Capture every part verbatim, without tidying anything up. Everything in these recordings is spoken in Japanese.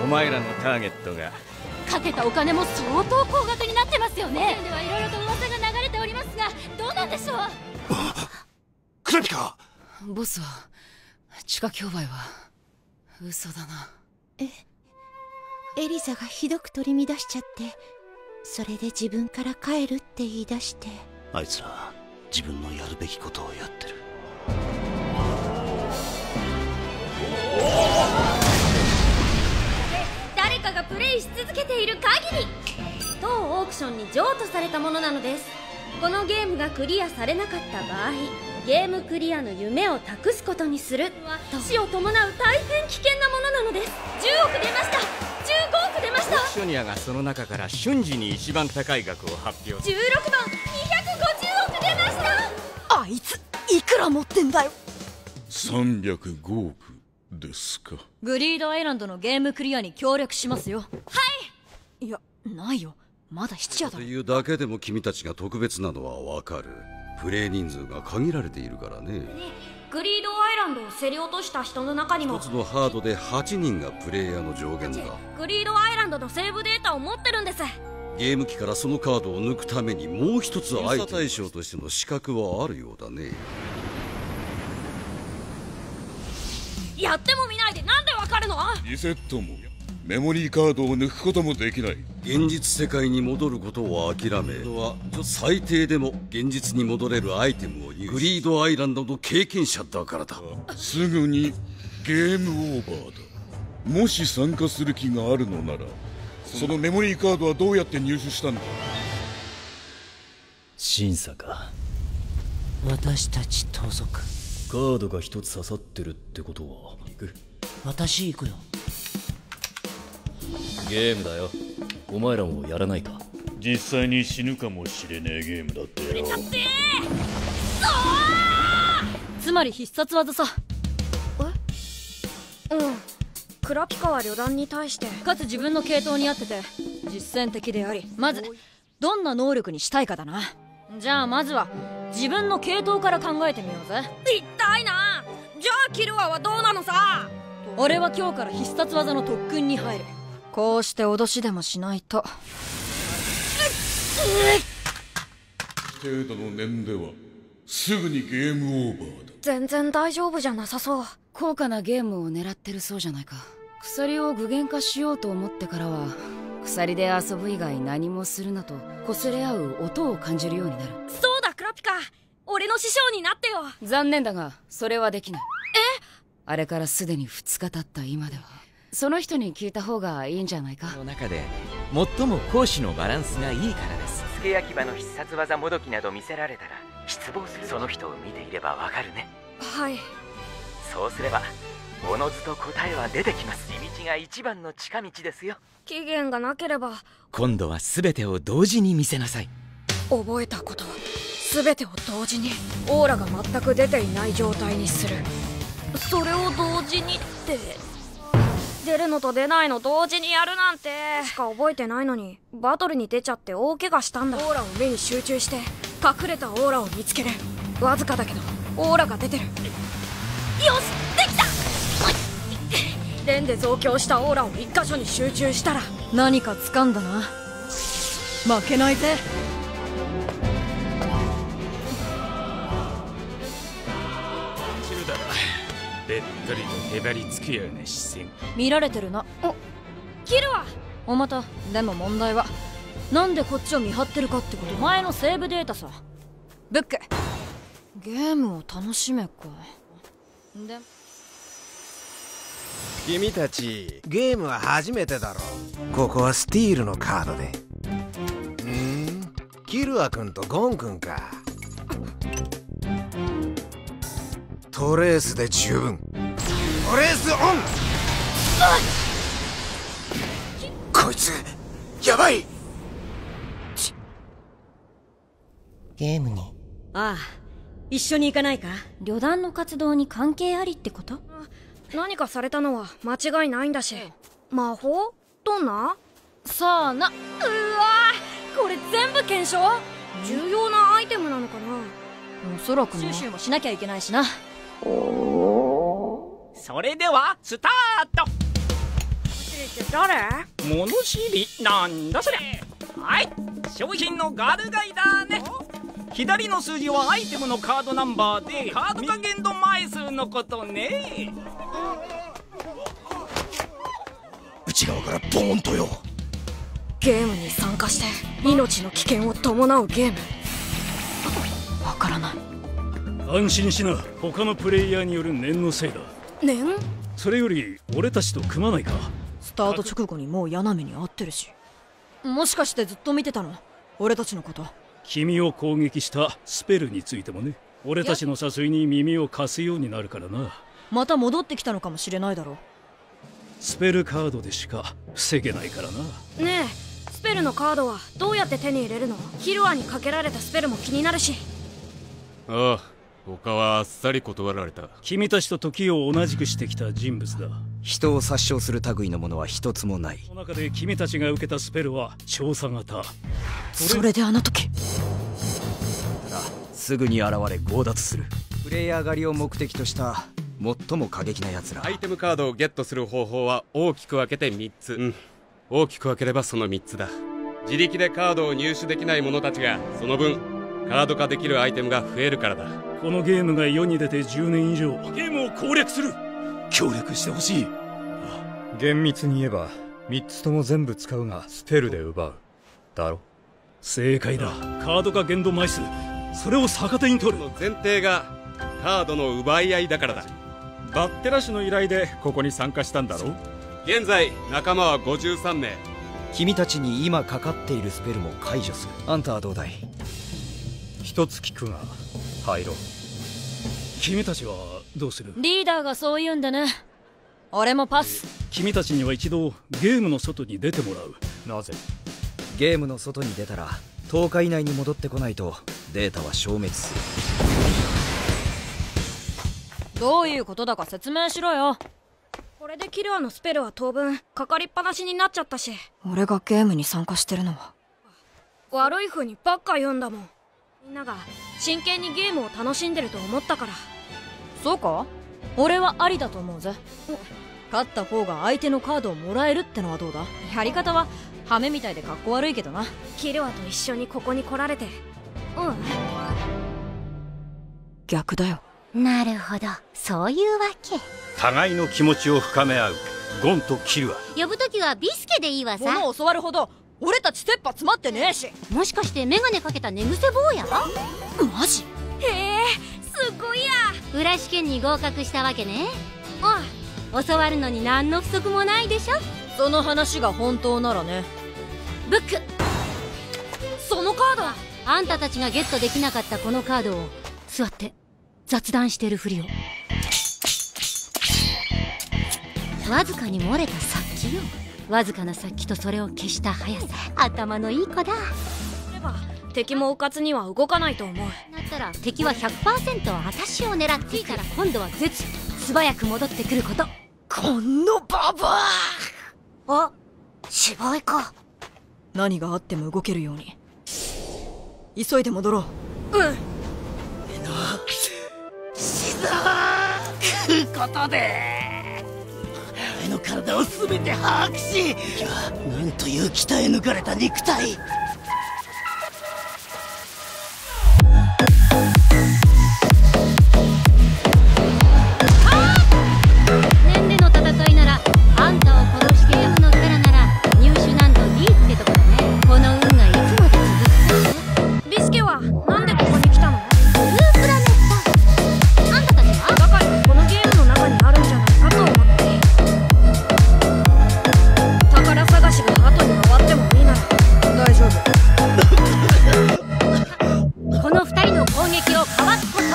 前らのターゲットがかけたお金も相当高額になってますよね。世間ではいろいろと噂が流れておりますが、どうなんでしょう。 クラピカ。 ボスは地下競売は嘘だな。 え、エリザがひどく取り乱しちゃって、それで自分から帰るって言い出して。 あいつら自分のやるべきことをやってる。 誰かがプレイし続けている限り当オークションに譲渡されたものなのです。このゲームがクリアされなかった場合、ゲームクリアの夢を託すことにすると死を伴う大変危険なものなのです。じゅうおく出ました。じゅうごおく出ました。 オークショニアがその中から瞬時に一番高い額を発表。 じゅうろくばんにひゃくごじゅうおく出ました。 あいついくら持ってんだよ。 さんびゃくごおくですか。 グリードアイランドのゲームクリアに協力しますよ。はい。いや、ないよ、まだ七夜だ。 というだけでも君たちが特別なのはわかる。プレイ人数が限られているからね。 グリードアイランドを競り落とした人の中にも一つのハードではちにんがプレイヤーの上限だ。 グリードアイランドのセーブデータを持ってるんです。 ゲーム機からそのカードを抜くためにもう一つ相手対象としての資格はあるようだね。 やっても見ないでなんでわかるの？ リセットもメモリーカードを抜くこともできない。 現実世界に戻ることを諦めは最低でも現実に戻れるアイテムを入手。グリードアイランドの経験者だからだ。 すぐにゲームオーバーだ。もし参加する気があるのなら、そのメモリーカードはどうやって入手したんだ？ 審査か。 私たち盗賊。 カードが一つ刺さってるってことは行く？ 私行くよ。 ゲームだよ。お前らもやらないか？ 実際に死ぬかもしれねえゲームだってよ。 つまり必殺技さ。 え？うん。クラピカは旅団に対してかつ自分の系統に合ってて実践的であり、まずどんな能力にしたいかだな。じゃあまずは自分の系統から考えてみようぜ。 痛いな。じゃあキルアはどうなのさ。 俺は今日から必殺技の特訓に入る。こうして脅しでもしないと。 程度の念ではすぐにゲームオーバーだ。 全然大丈夫じゃなさそう。 高価なゲームを狙ってるそうじゃないか。鎖を具現化しようと思ってからは鎖で遊ぶ以外何もするなと擦れ合う音を感じるようになる。 そうだクラピカ、俺の師匠になってよ。 残念だがそれはできない。 え？ あれからすでにふつか経った今ではその人に聞いた方がいいんじゃないか。 の中で最も攻守のバランスがいいからです。付け焼き場の必殺技もどきなど見せられたら失望する。その人を見ていればわかるね。 はい。 そうすればおのずと答えは出てきます。地道が一番の近道ですよ。 期限がなければ今度は全てを同時に見せなさい。 覚えたことは全てを同時にオーラが全く出ていない状態にする。それを同時にって出るのと出ないの同時にやるなんてしか覚えてないのに、バトルに出ちゃって大怪我したんだ。オーラを目に集中して隠れたオーラを見つける。わずかだけどオーラが出てる。よしできた。連で増強したオーラを一箇所に集中したら何か掴んだな。負けないぜ。 べったりとへばりつくような視線。 見られてるな。 お、キルはおまた。でも問題はなんでこっちを見張ってるかってこと。前のセーブデータさ。ブック。ゲームを楽しめか。で君たちゲームは初めてだろ。ここはスティールのカードで。んキルア君とゴン君か。トレースで十分。トレースオン。こいつやばい。 ゲームに。 ああ、一緒に行かないか。 旅団の活動に関係ありってこと？何かされたのは間違いないんだし。魔法？どんな？ さあな。うわー、これ全部検証？重要なアイテムなのかな？ おそらく収集もしなきゃいけないしな。 それではスタート。 失礼しって誰？ 物知りなんだそりゃ。はい、商品のガルガイだね。左の数字はアイテムのカードナンバーで、カードか限度枚数のことね。 内側からボーンとよ。 ゲームに参加して命の危険を伴うゲーム。わからない。 安心しな、他のプレイヤーによる念のせいだ。 念？ それより俺たちと組まないか。 スタート直後にもう矢波に会ってるし。もしかしてずっと見てたの？俺たちのこと。 君を攻撃したスペルについてもね。俺たちの誘いに耳を貸すようになるからな。 また戻ってきたのかもしれないだろう。 スペルカードでしか防げないからな。 ねえ、スペルのカードはどうやって手に入れるの？キルアにかけられたスペルも気になるし。 ああ、他はあっさり断られた。 君たちと時を同じくしてきた人物だ。 人を殺傷する類のものは一つもない。 その中で君たちが受けたスペルは調査型。 それであの時ただすぐに現れ強奪する。プレイヤー狩りを目的とした最も過激な奴ら。 アイテムカードをゲットする方法は大きく分けてみっつ、うん、大きく分ければそのみっつだ。自力でカードを入手できない者たちがその分カード化できるアイテムが増えるからだ。 このゲームが世に出てじゅうねん以上、ゲームを攻略する。 協力してほしい。厳密に言えばみっつとも全部使うがスペルで奪うだろ。 正解だ。カード化限度枚数、それを逆手に取る。 の前提がカードの奪い合いだからだ。 バッテラ氏の依頼でここに参加したんだろ。 現在仲間はごじゅうさんめい。 君たちに今かかっているスペルも解除する。あんたはどうだい？ 一つ聞くが入ろう。 君たちはどうする？ リーダーがそう言うんでね。俺もパス。 君たちには一度ゲームの外に出てもらう。 なぜ？ ゲームの外に出たらとおか以内に戻ってこないとデータは消滅する。 どういうことだか説明しろよ。 これでキルアのスペルは当分かかりっぱなしになっちゃったし。 俺がゲームに参加してるのは悪い風にばっか言うんだもん。みんなが真剣にゲームを楽しんでると思ったから。 そうか？俺はありだと思うぜ。勝った方が相手のカードをもらえるってのはどうだ？やり方はハメみたいでかっこ悪いけどな。 キルアと一緒にここに来られて。うん、 逆だよ。 なるほど、そういうわけ。 互いの気持ちを深め合うゴンとキルア。 呼ぶときはビスケでいいわさ。 物を教わるほど俺たち切羽詰まってねえし。 もしかしてメガネかけた寝癖坊や？ マジ？ へえ、すごいや。 裏試験に合格したわけね。うん、教わるのに何の不足もないでしょ。 その話が本当ならね。 ブック、そのカードはあんたたちがゲットできなかったこのカードを座って雑談してるふりを。わずかに漏れた殺気よ。わずかな殺気とそれを消した速さ。頭のいい子だ。 れば敵もうかつには動かないと思う。 だったら敵は ひゃくパーセント 私を狙っていたら今度は絶素早く戻ってくること。 このババア。 あ、芝居か。 何があっても動けるように急いで戻ろう。 うん。 死だーくことで俺の体を全て把握し、なんという鍛え抜かれた肉体。 年齢の戦いならあんたを殺して エム のキャラなら入手難度 ディー ってとこだね。この運がいつまで続くかね。 ビスケはなんでここに来たの？ ブループラネット。あんたたちは？ だからこのゲームの中にあるんじゃないかと思って。宝探しが後に回ってもいいなら大丈夫。 この二人の攻撃をかわすこと。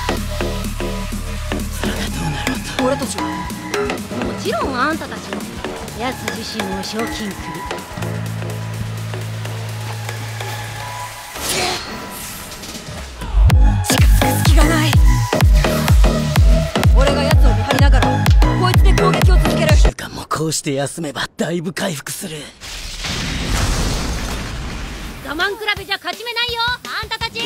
俺たちはもちろんあんたたちも。奴自身も賞金くる。 近づく隙がない。俺が奴を見張りながらこいつで攻撃を続ける。 時間もこうして休めばだいぶ回復する。 我慢比べじゃ勝ち目ないよあんたたち。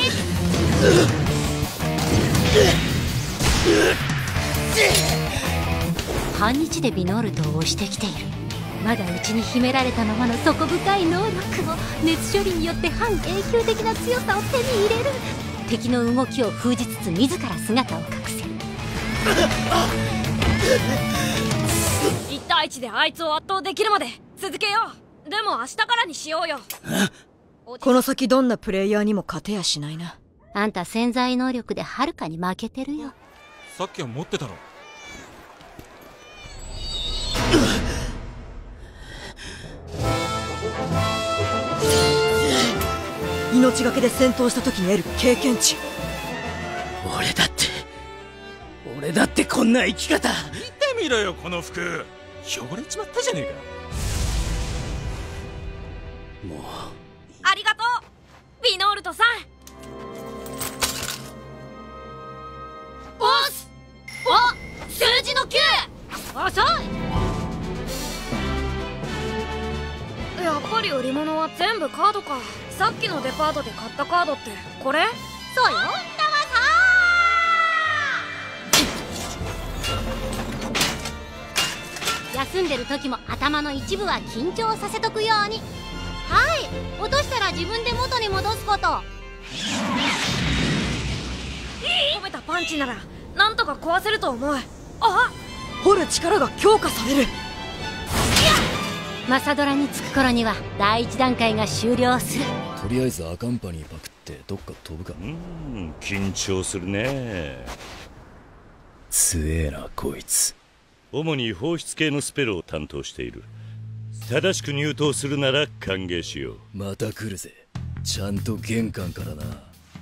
半日でビノールトを押してきている。 まだ内に秘められたままの底深い能力を熱処理によって半永久的な強さを手に入れる。敵の動きを封じつつ自ら姿を隠せる。 いち対いちであいつを圧倒できるまで続けよう。でも明日からにしようよ。 この先どんなプレイヤーにも勝てやしないな。 あんた潜在能力ではるかに負けてるよ。 さっきは持ってたろ。 命がけで戦闘した時に得る経験値。 俺だって俺だってこんな生き方。 見てみろよこの服、汚れちまったじゃねえか。 もうありがとうビノールトさん。 ボスお数字のきゅう。遅い。 やっぱり売り物は全部カードか。さっきのデパートで買ったカードってこれ？ そうよ。休んでる時も頭の一部は緊張させとくように。はい、落としたら自分で元に戻すこと。 込めたパンチならなんとか壊せると思う。あ掘る力が強化される。 マサドラに着く頃には第一段階が終了する。 とりあえずアカンパニーパクってどっか飛ぶか。 うーん、緊張するね。 強えなこいつ。 主に放出系のスペルを担当している。正しく入刀するなら歓迎しよう。 また来るぜ。ちゃんと玄関からな。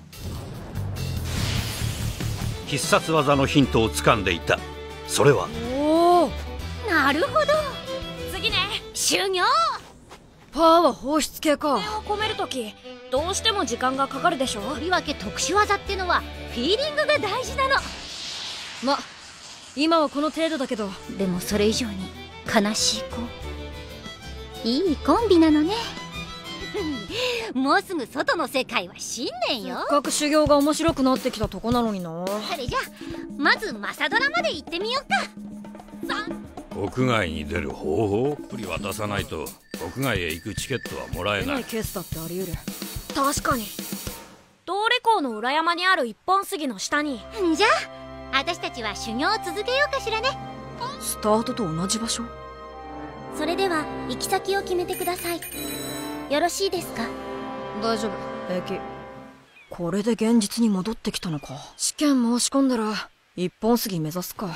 必殺技のヒントを掴んでいた。それはおお、 なるほど。 次ね。 修行。 パワーは放出系か。 を込めるときどうしても時間がかかるでしょ。 とりわけ特殊技ってのはフィーリングが大事なの。 ま、今はこの程度だけど。 でもそれ以上に悲しい子。いいコンビなのね。もうすぐ外の世界は新年よ。 せっかく修行が面白くなってきたとこなのにな。 それじゃまずマサドラまで行ってみようか。 屋外に出る方法プリ渡さないと屋外へ行くチケットはもらえない。 ケースだってあり得る。 確かに。東レ港の裏山にある一本杉の下に。 じゃあ私たちは修行を続けようかしらね。 スタートと同じ場所。 それでは行き先を決めてください。よろしいですか？ 大丈夫、平気。これで現実に戻ってきたのか。試験申し込んだら一本杉目指すか。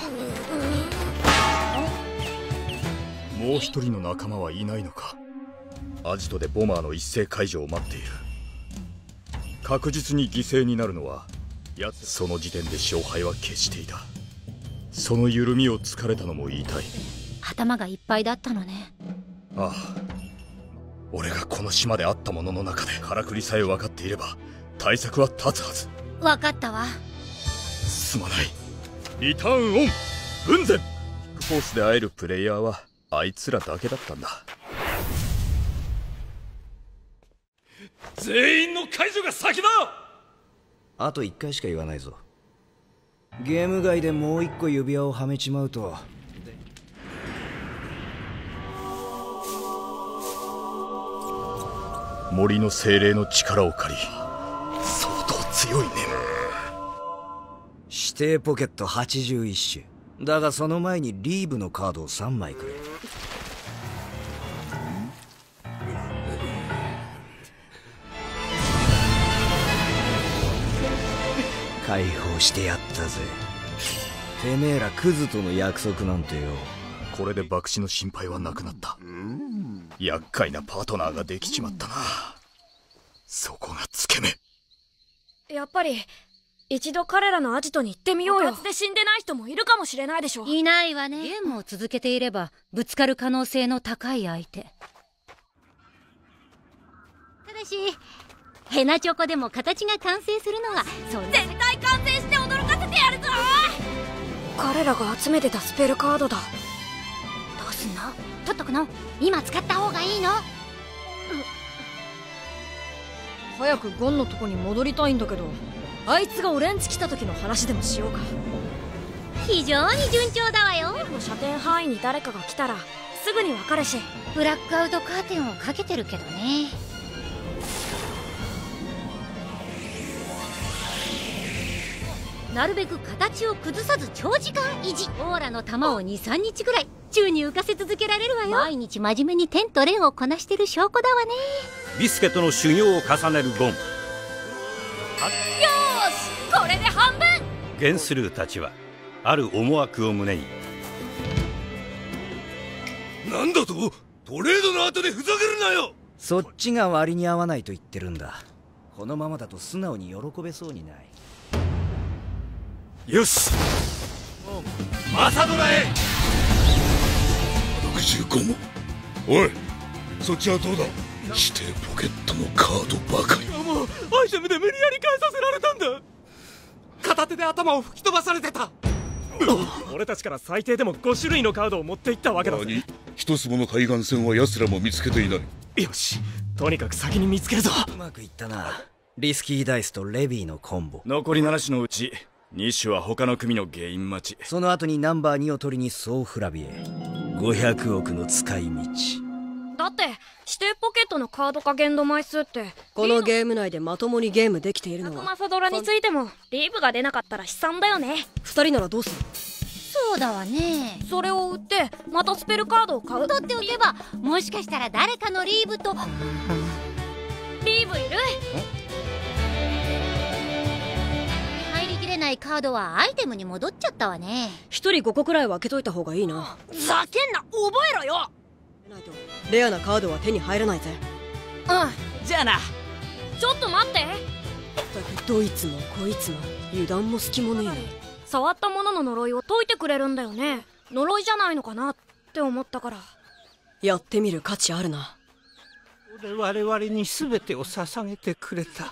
もう一人の仲間はいないのか。アジトでボマーの一斉解除を待っている。確実に犠牲になるのはやつ。その時点で勝敗は決していた。その緩みを突かれたのも言いたい。 頭がいっぱいだったのね。 ああ、俺がこの島で会ったものの中でからくりさえ分かっていれば対策は立つはず。 分かったわ。 すまない。リターンオン雲仙。フォースで会えるプレイヤーはあいつらだけだったんだ。 全員の解除が先だ。 あといっかいしか言わないぞ。ゲーム外でもう一個指輪をはめちまうと。 森の精霊の力を借り相当強いね。 指定ポケットはちじゅういち種だが、その前にリーブのカードをさんまいくれ。解放してやったぜ。てめえらクズとの約束なんてよ。 これで爆死の心配はなくなった。厄介なパートナーができちまったな。そこがつけ目。 やっぱり一度彼らのアジトに行ってみようよ。爆発で死んでない人もいるかもしれないでしょ。 いないわね。ゲームを続けていればぶつかる可能性の高い相手。ただしヘナチョコでも形が完成するのはそんな。 絶対完成して驚かせてやるぞ。彼らが集めてたスペルカードだ。 どうすんの？取っとくの？今使った方がいいの？ 早くゴンのとこに戻りたいんだけど、あいつが俺んち来た時の話でもしようか。 非常に順調だわよ。 射程範囲に誰かが来たらすぐにわかるし。 ブラックアウトカーテンをかけてるけどね。なるべく形を崩さず長時間維持。オーラの玉をにさんにちぐらい宙に浮かせ続けられるわよ。毎日真面目に天と霊をこなしてる証拠だわね。 ビスケとの修行を重ねるゴン。 よーし、これで半分。 ゲンスルーたちはある思惑を胸に。 なんだと？トレードの後でふざけるなよ。 そっちが割に合わないと言ってるんだ。このままだと素直に喜べそうにない。 よし、マサドラへ。 ろくじゅうごもおい、そっちはどうだ。指定ポケットのカードばかり。 もうアイテムで無理やり返させられたんだ。片手で頭を吹き飛ばされてた。 俺たちから最低でもご種類のカードを持っていったわけだぜ。 一つもの海岸線は奴らも見つけていない。 よし、とにかく先に見つけるぞ。 うまくいったな。リスキーダイスとレビーのコンボ。 残りなな種のうちに種は他の組の原因待ち。 その後にナンバーにを取りにソーフラビへ。ごひゃくおくの使い道。 だって指定ポケットのカードか限度枚数ってこのゲーム内でまともにゲームできているのは。 マサドラについてもリーブが出なかったら悲惨だよね。 二人ならどうする？ そうだわね。 それを売ってまたスペルカードを買う。 取っておけばもしかしたら誰かのリーブと。 リーブいる？ 入りきれないカードはアイテムに戻っちゃったわね。 一人ごこくらい分けといた方がいいな。 ざけんな、覚えろよ。 レアなカードは手に入らないぜ。 うん、じゃあな。ちょっと待って。 どいつもこいつも油断も隙もねえな。 触ったものの呪いを解いてくれるんだよね。呪いじゃないのかなって思ったから。 やってみる価値あるな。 我々に全てを捧げてくれた。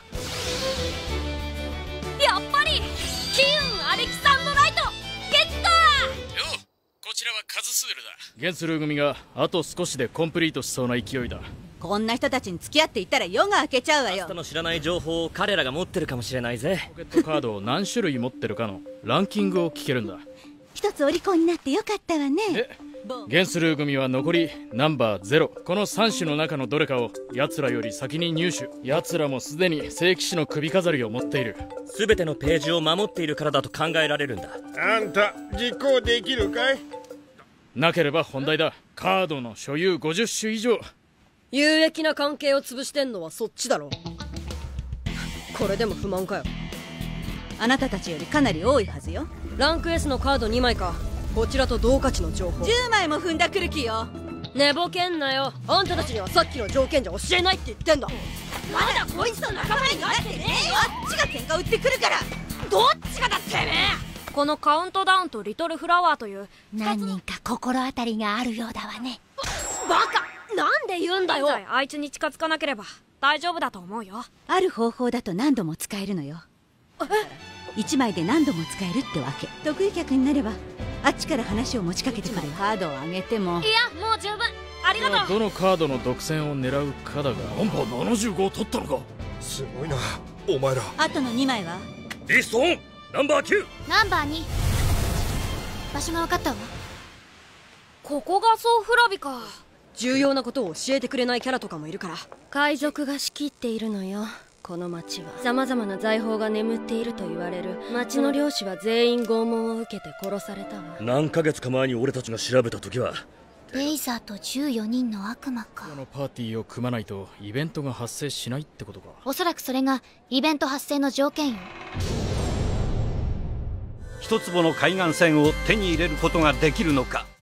やっぱりキウン・アレキサンドライトゲット。 よう、こちらはカズスールだ。ゲンスルー組があと少しでコンプリートしそうな勢いだ。 こんな人たちに付き合っていったら夜が明けちゃうわよ。 マスタの知らない情報を彼らが持ってるかもしれないぜ。 ポケットカードを何種類持ってるかのランキングを聞けるんだ。 一つお利口になってよかったわね。 ゲンスルー組は残りナンバーゼロ。このさん種の中のどれかを奴らより先に入手。奴らもすでに聖騎士の首飾りを持っている。 全てのページを守っているからだと考えられるんだ。 あんた実行できるかい？ なければ本題だ。カードの所有ごじゅっ種以上。 有益な関係を潰してんのはそっちだろ。これでも不満かよ。 あなたたちよりかなり多いはずよ。 ランク エス のカードにまいか。こちらと同価値の情報じゅうまいも踏んだくる気よ。 寝ぼけんなよ。あんたたちにはさっきの条件じゃ教えないって言ってんだ。 まだこいつと仲間になってねえよ。あっちが喧嘩売ってくるから。 どっちがだってめえ。このカウントダウンとリトルフラワーという何人か心当たりがあるようだわね。 バカ、なんで言うんだよ。あいつに近づかなければ大丈夫だと思うよ。 ある方法だと何度も使えるのよ。いちまいで何度も使えるってわけ。得意客になればあっちから話を持ちかけてくる。カードをあげても。 いや、もう十分ありがとう。 どのカードの独占を狙うかだが。ナンバーななじゅうごを取ったのか。 すごいなお前ら。 あとのにまいはリストオン。ナンバーきゅう。 ナンバーに。場所が分かったわ。 ここがソーフラビか。 重要なことを教えてくれないキャラとかもいるから。 海賊が仕切っているのよ。この町は様々な財宝が眠っていると言われる。町の漁師は全員拷問を受けて殺されたわ。 何ヶ月か前に俺たちが調べた時はレイザーとじゅうよにんの悪魔か。 このパーティーを組まないとイベントが発生しないってことか。 おそらくそれがイベント発生の条件よ。 一坪の海岸線を手に入れることができるのか。